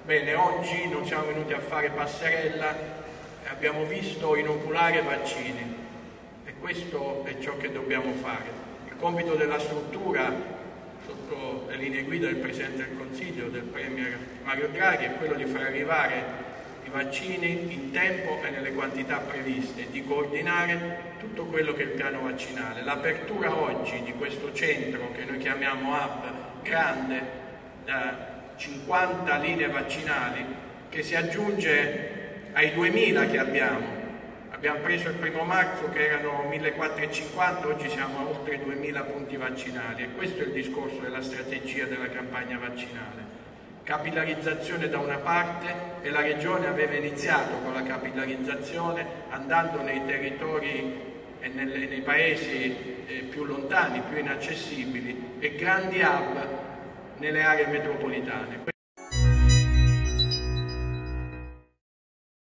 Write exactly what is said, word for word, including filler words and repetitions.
Bene, oggi non siamo venuti a fare passerella, abbiamo visto inoculare vaccini e questo è ciò che dobbiamo fare. Il compito della struttura, sotto le linee guida del Presidente del Consiglio, del Premier Mario Draghi, è quello di far arrivare i vaccini in tempo e nelle quantità previste, di coordinare tutto quello che è il piano vaccinale. L'apertura oggi di questo centro, che noi chiamiamo hub, grande, da cinquanta linee vaccinali, che si aggiunge ai duemila che abbiamo. Abbiamo preso il primo marzo che erano millequattrocentocinquanta, oggi siamo a oltre duemila punti vaccinali e questo è il discorso della strategia della campagna vaccinale. Capillarizzazione da una parte, e la Regione aveva iniziato con la capillarizzazione andando nei territori e nelle, nei paesi eh, più lontani, più inaccessibili, e grandi hub nelle aree metropolitane.